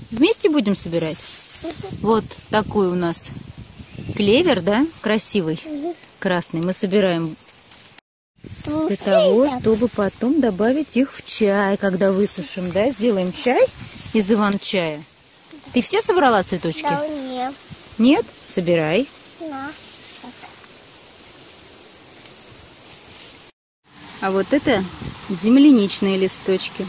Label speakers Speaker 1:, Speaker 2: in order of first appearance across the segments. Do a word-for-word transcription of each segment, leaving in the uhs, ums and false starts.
Speaker 1: Вместе будем собирать? Вот такой у нас клевер, да, красивый, красный. Мы собираем для того, чтобы потом добавить их в чай, когда высушим, да? Сделаем чай из иван-чая. Ты все собрала цветочки?
Speaker 2: Да, нет.
Speaker 1: Нет? Собирай.
Speaker 2: Да.
Speaker 1: А вот это земляничные листочки.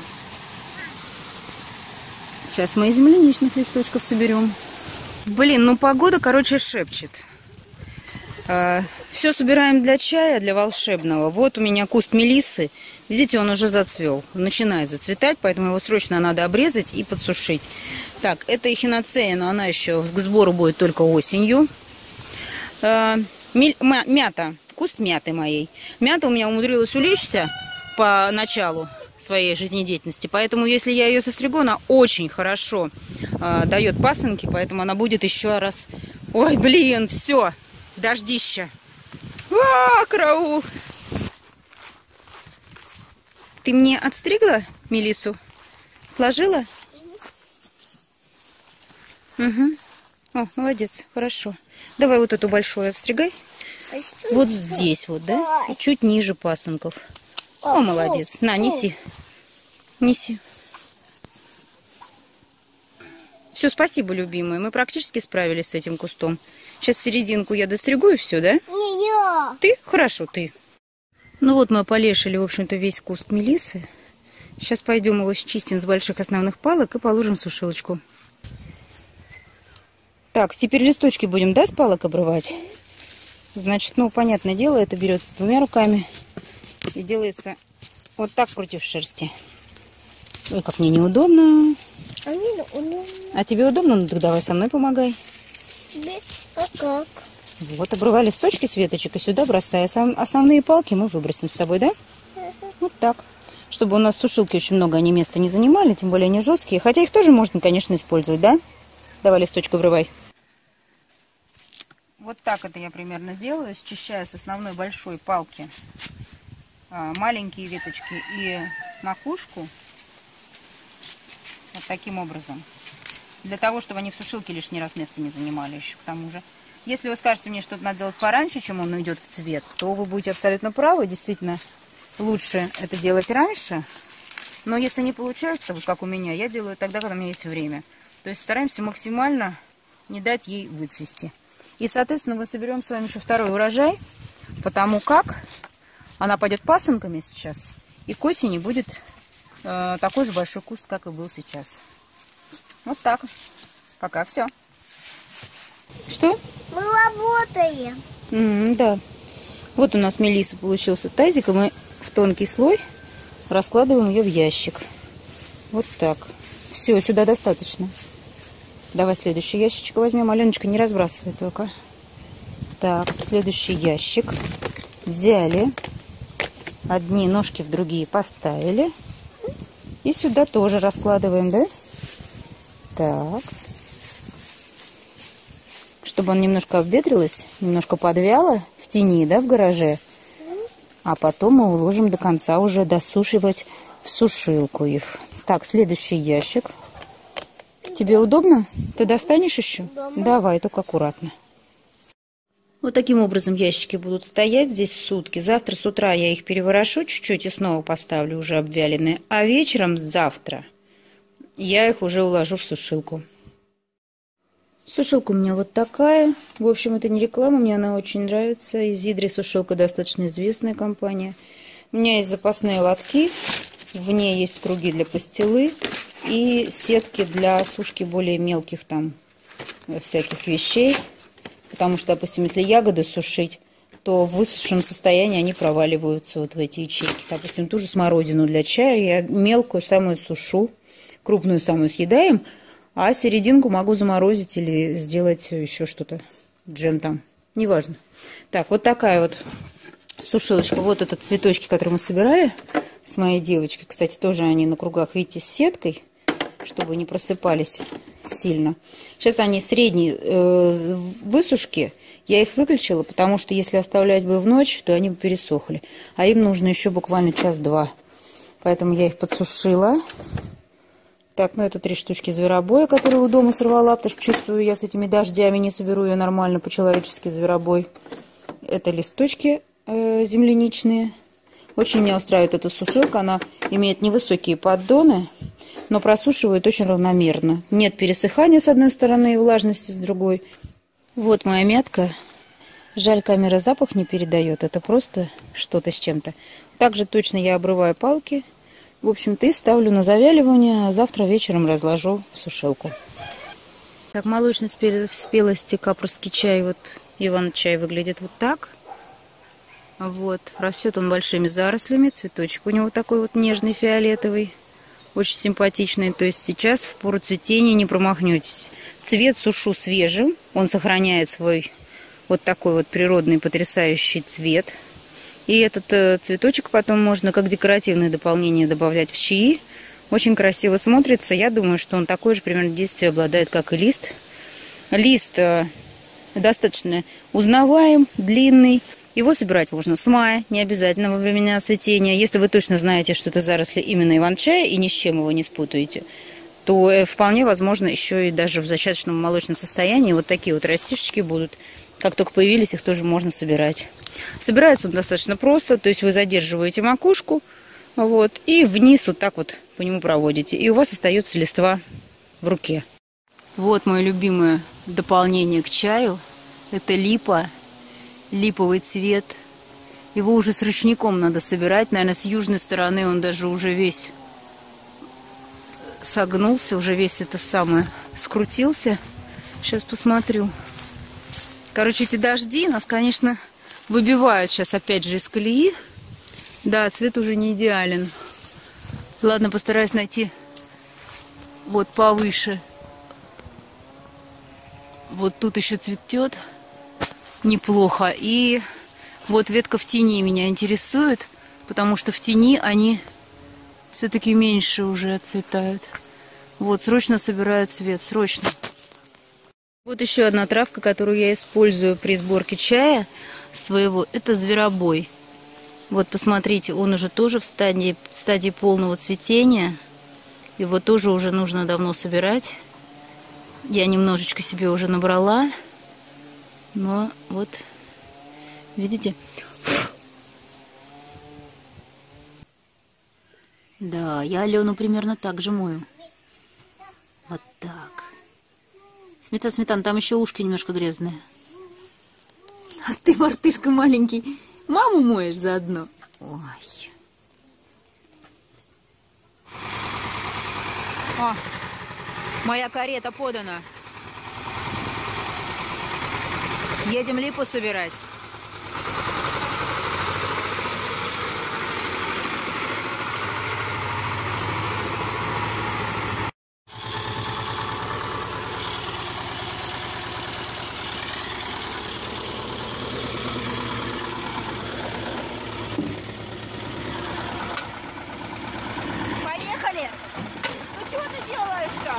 Speaker 1: Сейчас мы из земляничных листочков соберем. Блин, ну погода, короче, шепчет. А, все собираем для чая, для волшебного. Вот у меня куст мелиссы. Видите, он уже зацвел. Начинает зацветать, поэтому его срочно надо обрезать и подсушить. Так, это эхиноцея, но она еще к сбору будет только осенью. А, мята. Куст мяты моей. Мята у меня умудрилась улечься по началу своей жизнедеятельности, поэтому если я ее состригу, она очень хорошо э, дает пасынки, поэтому она будет еще раз. Ой, блин, все, дождища. А, караул! Ты мне отстригла мелиссу? Сложила? Угу. О, молодец, хорошо. Давай вот эту большую отстригай. Вот здесь вот, да? И чуть ниже пасынков. О, молодец. На, неси. Неси. Все, спасибо, любимые. Мы практически справились с этим кустом. Сейчас серединку я достригу и все, да?
Speaker 2: Не я.
Speaker 1: Ты? Хорошо, ты. Ну вот мы полешили, в общем-то, весь куст мелиссы. Сейчас пойдем его счистим с больших основных палок и положим в сушилочку. Так, теперь листочки будем, да, с палок обрывать? Значит, ну, понятное дело, это берется двумя руками и делается вот так против шерсти. Ой, как мне неудобно.
Speaker 2: А мне удобно.
Speaker 1: А тебе удобно? Ну, так давай со мной помогай.
Speaker 2: А как?
Speaker 1: Вот, обрывай листочки с веточек и сюда бросай. Сам, основные палки мы выбросим с тобой, да? Вот так. Чтобы у нас сушилки очень много они места не занимали, тем более они жесткие. Хотя их тоже можно, конечно, использовать, да? Давай листочку обрывай. Вот так это я примерно делаю, счищая с основной большой палки а, маленькие веточки и макушку. Вот таким образом. Для того, чтобы они в сушилке лишний раз места не занимали еще к тому же. Если вы скажете мне, что надо делать пораньше, чем он идет в цвет, то вы будете абсолютно правы. Действительно, лучше это делать раньше. Но если не получается, вот как у меня, я делаю тогда, когда у меня есть время. То есть стараемся максимально не дать ей выцвести. И, соответственно, мы соберем с вами еще второй урожай, потому как она пойдет пасынками сейчас, и к осени будет э, такой же большой куст, как и был сейчас. Вот так. Пока все. Что?
Speaker 2: Мы работаем.
Speaker 1: Mm, да. Вот у нас мелисса получился тазик, и мы в тонкий слой раскладываем ее в ящик. Вот так. Все, сюда достаточно. Давай следующий ящичек возьмем. Аленочка, не разбрасывай только. Так, следующий ящик. Взяли. Одни ножки в другие поставили. И сюда тоже раскладываем, да? Так. Чтобы он немножко обветрилось, немножко подвяло в тени, да, в гараже. А потом мы уложим до конца уже досушивать в сушилку их. Так, следующий ящик. Тебе удобно? Ты достанешь еще?
Speaker 2: Удобно.
Speaker 1: Давай, только аккуратно. Вот таким образом ящики будут стоять здесь сутки. Завтра с утра я их переворошу чуть-чуть и снова поставлю уже обвяленные. А вечером завтра я их уже уложу в сушилку. Сушилка у меня вот такая. В общем, это не реклама, мне она очень нравится. Изидри сушилка достаточно известная компания. У меня есть запасные лотки. В ней есть круги для пастилы. И сетки для сушки более мелких там всяких вещей. Потому что, допустим, если ягоды сушить, то в высушенном состоянии они проваливаются вот в эти ячейки. Допустим, ту же смородину для чая я мелкую самую сушу, крупную самую съедаем, а серединку могу заморозить или сделать еще что-то, джем там, неважно. Так, вот такая вот сушилочка. Вот это цветочки, которые мы собирали с моей девочкой. Кстати, тоже они на кругах, видите, с сеткой, чтобы не просыпались сильно. Сейчас они средней э, высушки. Я их выключила, потому что если оставлять бы в ночь, то они бы пересохли. А им нужно еще буквально час-два. Поэтому я их подсушила. Так, ну это три штучки зверобоя, которые у дома сорвала, потому что чувствую, я с этими дождями не соберу ее нормально по-человечески зверобой. Это листочки э, земляничные. Очень меня устраивает эта сушилка. Она имеет невысокие поддоны, но просушивает очень равномерно. Нет пересыхания с одной стороны и влажности с другой. Вот моя мятка. Жаль, камера запах не передает. Это просто что-то с чем-то. Также точно я обрываю палки. В общем-то, и ставлю на завяливание. А завтра вечером разложу в сушилку. Так, молочной спелости капорский чай, вот Иван-чай, выглядит вот так. Вот. Растет он большими зарослями. Цветочек у него такой вот нежный фиолетовый. Очень симпатичный. То есть сейчас в пору цветения не промахнетесь. Цвет сушу свежим. Он сохраняет свой вот такой вот природный потрясающий цвет. И этот э, цветочек потом можно как декоративное дополнение добавлять в чаи. Очень красиво смотрится. Я думаю, что он такое же примерно действие обладает, как и лист. Лист э, достаточно узнаваем, длинный. Его собирать можно с мая, не обязательно во времена цветения. Если вы точно знаете, что это заросли именно иван-чая и ни с чем его не спутаете, то э, вполне возможно еще и даже в зачаточном молочном состоянии вот такие вот растишечки будут. Как только появились, их тоже можно собирать. Собирается он достаточно просто, то есть вы задерживаете макушку, вот, и вниз вот так вот по нему проводите. И у вас остается листва в руке. Вот мое любимое дополнение к чаю. Это липа, липовый цвет. Его уже с ручником надо собирать. Наверное, с южной стороны он даже уже весь согнулся, уже весь это самое скрутился. Сейчас посмотрю. Короче, эти дожди нас, конечно, выбивают сейчас опять же из колеи. Да, цвет уже не идеален. Ладно, постараюсь найти вот повыше. Вот тут еще цветет неплохо. И вот ветка в тени меня интересует, потому что в тени они все-таки меньше уже отцветают. Вот, срочно собираю цвет, срочно. Вот еще одна травка, которую я использую при сборке чая своего. Это зверобой. Вот, посмотрите, он уже тоже в стадии, в стадии полного цветения. Его тоже уже нужно давно собирать. Я немножечко себе уже набрала. Но вот, видите? Да, я Алену примерно так же мою. Вот так. Сметана, сметана, там еще ушки немножко грязные. А ты, мартышка маленький, маму моешь заодно? Ой. О, моя карета подана. Едем липу собирать. Поехали! Ну что ты делаешь-то?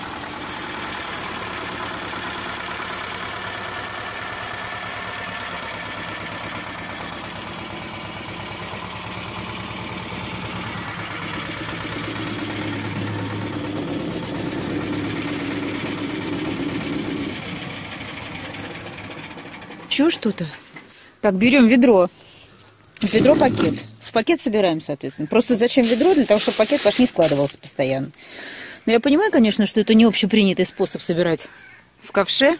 Speaker 1: Чё что-то? Так, берем ведро. В ведро пакет. В пакет собираем, соответственно. Просто зачем ведро? Для того, чтобы пакет ваш не складывался постоянно. Но я понимаю, конечно, что это не общепринятый способ собирать в ковше.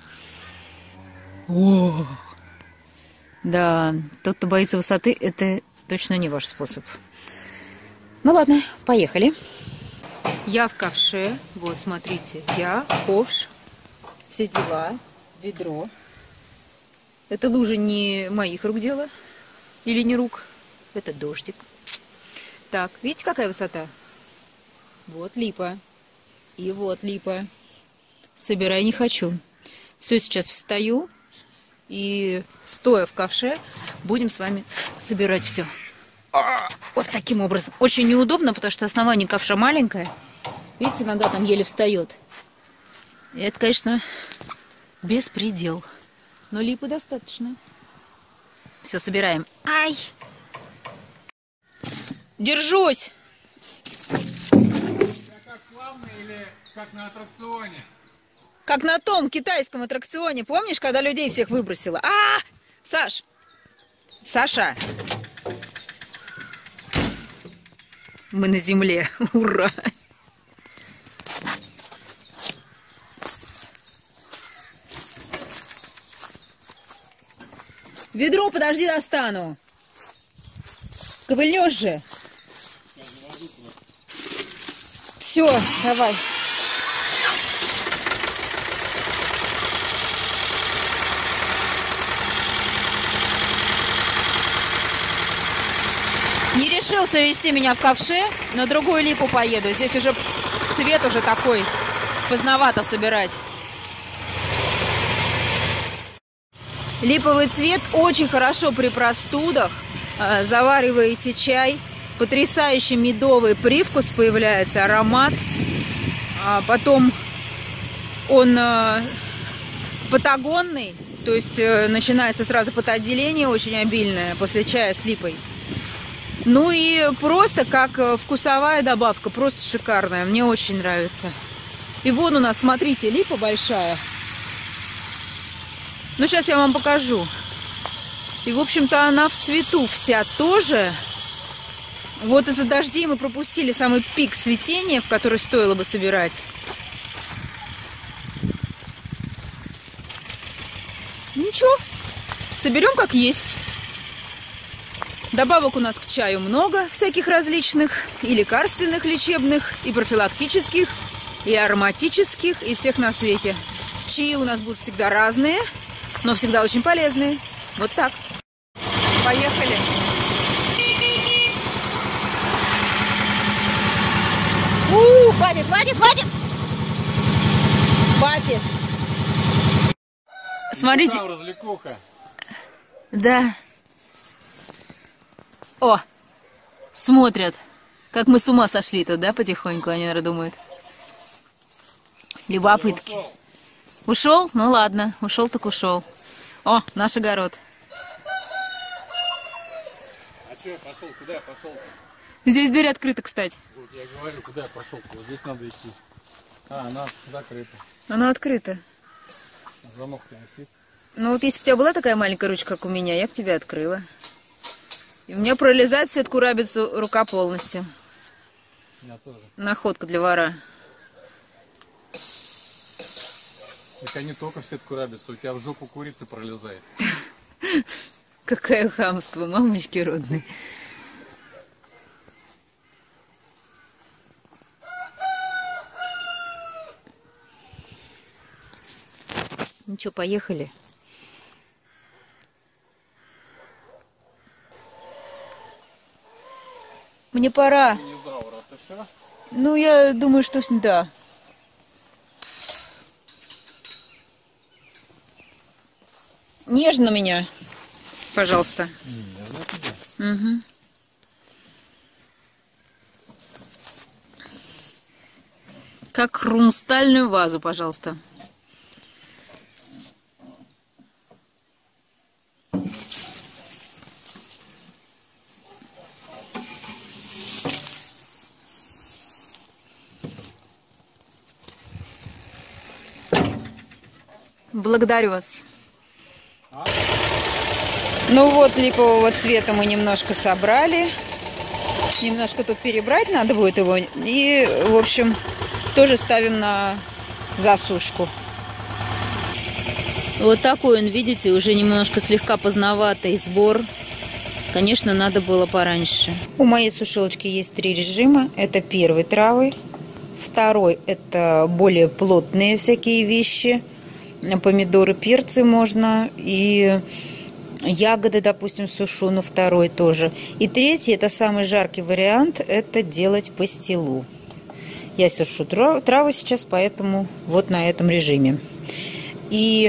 Speaker 1: О! Да, тот, кто боится высоты, это точно не ваш способ. Ну ладно, поехали. Я в ковше. Вот, смотрите. Я, ковш, все дела, ведро. Это лужа не моих рук дело. Или не рук. Это дождик. Так, видите, какая высота? Вот липа. И вот липа. Собирай не хочу. Все, сейчас встаю. И стоя в ковше, будем с вами собирать все. Вот таким образом. Очень неудобно, потому что основание ковша маленькое. Видите, нога там еле встает. И это, конечно, беспредел. Но липы достаточно. Все, собираем. Ай! Держусь!
Speaker 3: как плавно или как на аттракционе?
Speaker 1: Как на том китайском аттракционе, помнишь, когда людей всех выбросило? А, Саш! Саша! Мы на земле. Ура! Ведро, подожди, достану. Ковыльнешь же. Все, давай. Не решился вести меня в ковше, на другую липу поеду. Здесь уже цвет уже такой, поздновато собирать. Липовый цвет очень хорошо при простудах. Завариваете чай, потрясающий медовый привкус появляется, аромат. А потом он патагонный, то есть начинается сразу потоотделение очень обильное после чая с липой. Ну и просто как вкусовая добавка, просто шикарная, мне очень нравится. И вон у нас, смотрите, липа большая. Ну, сейчас я вам покажу. И, в общем-то, она в цвету вся тоже. Вот из-за дождей мы пропустили самый пик цветения, в который стоило бы собирать. Ничего, соберем как есть. Добавок у нас к чаю много, всяких различных. И лекарственных, лечебных, и профилактических, и ароматических, и всех на свете. Чаи у нас будут всегда разные, но всегда очень полезные. Вот так. Поехали. У, хватит, хватит, хватит! Хватит! Смотрите.
Speaker 3: Развлекуха.
Speaker 1: Да. О, смотрят, как мы с ума сошли-то, да, потихоньку, они, наверное, думают. Любопытки. Ушел. ушел? Ну ладно, ушел так ушел. О, наш огород.
Speaker 3: А что я пошел? Куда я пошел?
Speaker 1: Здесь дверь открыта, кстати.
Speaker 3: Вот я говорю, куда я пошел? Вот здесь надо идти. А, она закрыта.
Speaker 1: Она открыта.
Speaker 3: Замок-то висит.
Speaker 1: Ну вот если бы у тебя была такая маленькая ручка, как у меня, я бы тебя открыла. И у меня пролезает в сетку рабицу рука полностью.
Speaker 3: У меня тоже.
Speaker 1: Находка для вора.
Speaker 3: Так они только в сетку рабицу, у тебя в жопу курица пролезает.
Speaker 1: Какое хамство, мамочки родные. Ну что, поехали. Мне пора. Ну, я думаю, что да. Нежно меня, пожалуйста.
Speaker 3: Нежно тебе.
Speaker 1: Угу. Как хрустальную вазу, пожалуйста. Благодарю вас. А? Ну вот, липового цвета мы немножко собрали. Немножко тут перебрать надо будет его. И, в общем, тоже ставим на засушку. Вот такой он, видите, уже немножко слегка поздноватый сбор. Конечно, надо было пораньше. У моей сушилочки есть три режима. Это первый травы. Второй – это более плотные всякие вещи. Помидоры, перцы можно, и ягоды, допустим, сушу, но второй тоже. И третий, это самый жаркий вариант, это делать пастилу. Я сушу травы сейчас, поэтому вот на этом режиме. И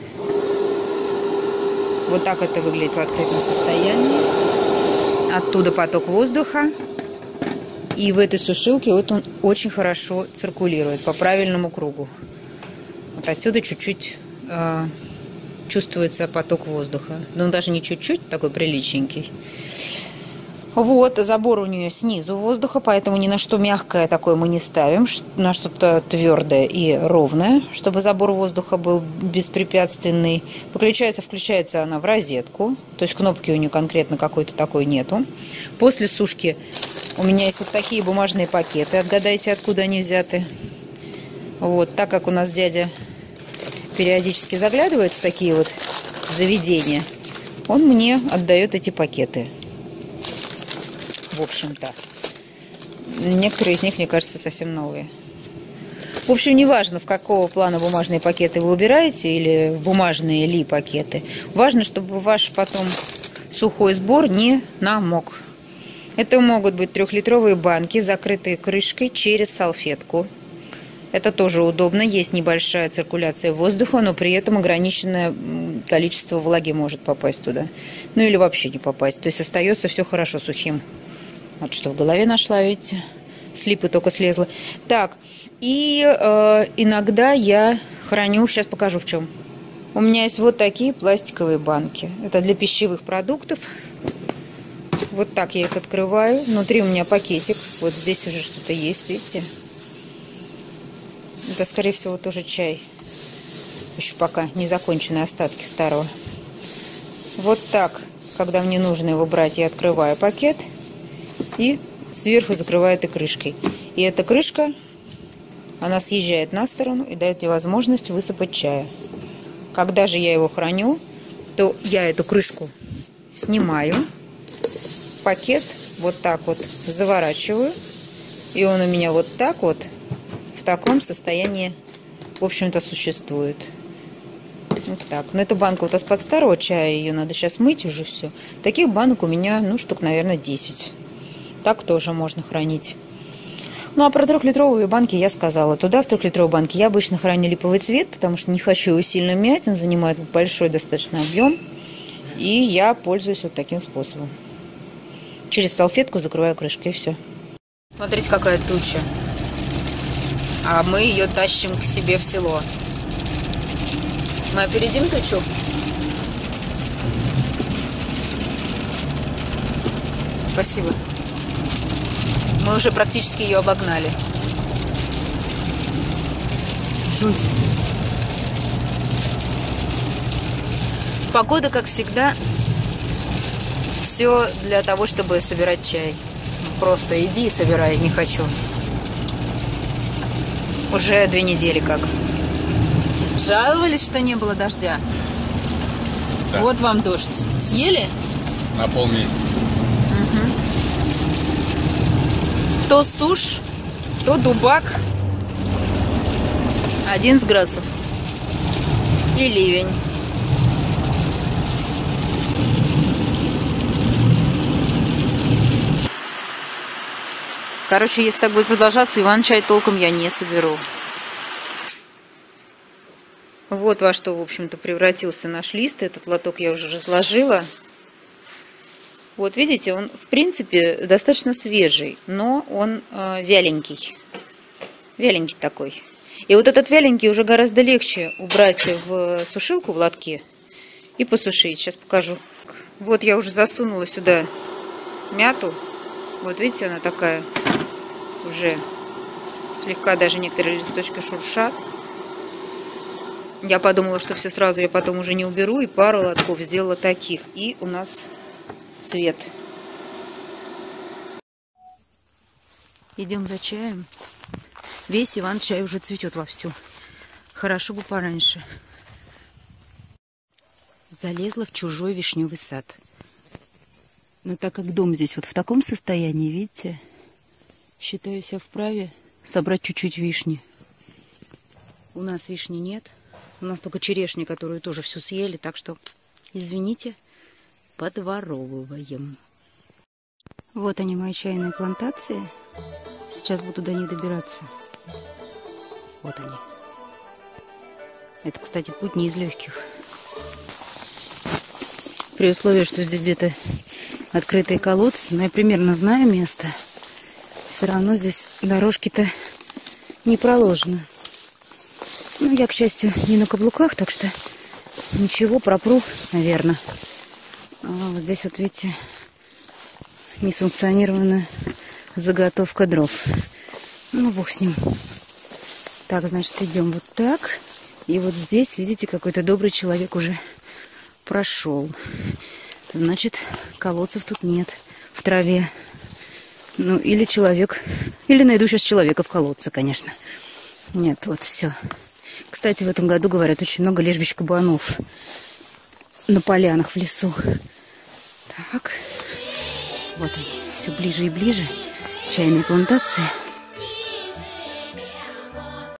Speaker 1: вот так это выглядит в открытом состоянии. Оттуда поток воздуха. И в этой сушилке вот он очень хорошо циркулирует по правильному кругу. Вот отсюда чуть-чуть э, чувствуется поток воздуха. Ну, даже не чуть-чуть, такой приличненький. Вот, забор у нее снизу воздуха, поэтому ни на что мягкое такое мы не ставим, на что-то твердое и ровное, чтобы забор воздуха был беспрепятственный. Выключается, включается она в розетку, то есть кнопки у нее конкретно какой-то такой нету. После сушки у меня есть вот такие бумажные пакеты, отгадайте, откуда они взяты. Вот, так как у нас дядя периодически заглядывает в такие вот заведения, он мне отдает эти пакеты. В общем-то, некоторые из них, мне кажется, совсем новые. В общем, неважно, в какого плана бумажные пакеты вы убираете или бумажные ли пакеты. Важно, чтобы ваш потом сухой сбор не намок. Это могут быть трехлитровые банки, закрытые крышкой через салфетку. Это тоже удобно. Есть небольшая циркуляция воздуха, но при этом ограниченное количество влаги может попасть туда. Ну или вообще не попасть. То есть остается все хорошо сухим. Вот что в голове нашла, видите? С липы только слезла. Так, и э, иногда я храню, сейчас покажу в чем. У меня есть вот такие пластиковые банки. Это для пищевых продуктов. Вот так я их открываю. Внутри у меня пакетик. Вот здесь уже что-то есть, видите? Это, скорее всего, тоже чай. Еще пока не законченные остатки старого. Вот так, когда мне нужно его брать, я открываю пакет. И сверху закрываю этой крышкой. И эта крышка, она съезжает на сторону и дает мне возможность высыпать чая. Когда же я его храню, то я эту крышку снимаю. Пакет вот так вот заворачиваю. И он у меня вот так вот в таком состоянии, в общем-то, существует. Вот так. Но эта банка вот из-под старого чая, ее надо сейчас мыть уже все. Таких банок у меня, ну, штук, наверное, десять. Так тоже можно хранить. Ну, а про трехлитровые банки я сказала. Туда, в трехлитровой банке, я обычно храню липовый цвет, потому что не хочу его сильно мять. Он занимает большой достаточно объем. И я пользуюсь вот таким способом. Через салфетку закрываю крышкой, и все. Смотрите, какая туча. А мы ее тащим к себе в село. Мы опередим тучу? Спасибо. Мы уже практически ее обогнали. Жуть. Погода, как всегда, все для того, чтобы собирать чай. Просто иди и собирай, не хочу. Уже две недели как. Жаловались, что не было дождя?
Speaker 3: Да.
Speaker 1: Вот вам дождь. Съели?
Speaker 3: На полмесяца.
Speaker 1: Угу. То сушь, то дубак. одиннадцать градусов. И ливень. Короче, если так будет продолжаться, иван-чай толком я не соберу. Вот во что, в общем-то, превратился наш лист. Этот лоток я уже разложила. Вот видите, он, в принципе, достаточно свежий, но он э, вяленький. Вяленький такой. И вот этот вяленький уже гораздо легче убрать в сушилку в лотке и посушить. Сейчас покажу. Вот я уже засунула сюда мяту. Вот видите, она такая уже слегка, даже некоторые листочки шуршат. Я подумала, что все сразу я потом уже не уберу, и пару лотков сделала таких. И у нас цвет. Идем за чаем. Весь иван-чай уже цветет вовсю. Хорошо бы пораньше. Залезла в чужой вишневый сад. Но так как дом здесь вот в таком состоянии, видите, считаю себя вправе собрать чуть-чуть вишни. У нас вишни нет. У нас только черешня, которую тоже всю съели. Так что, извините, подворовываем. Вот они, мои чайные плантации. Сейчас буду до них добираться. Вот они. Это, кстати, путь не из легких. При условии, что здесь где-то открытые колодцы, но я примерно знаю место. Все равно здесь дорожки-то не проложены. Ну, я, к счастью, не на каблуках, так что ничего, пропру, наверное. А вот здесь вот, видите, несанкционированная заготовка дров. Ну, бог с ним. Так, значит, идем вот так. И вот здесь, видите, какой-то добрый человек уже прошел. Значит, колодцев тут нет в траве. Ну, или человек... Или найду сейчас человека в колодце, конечно. Нет, вот все. Кстати, в этом году, говорят, очень много лежбищ кабанов на полянах в лесу. Так. Вот они, все ближе и ближе. Чайные плантации.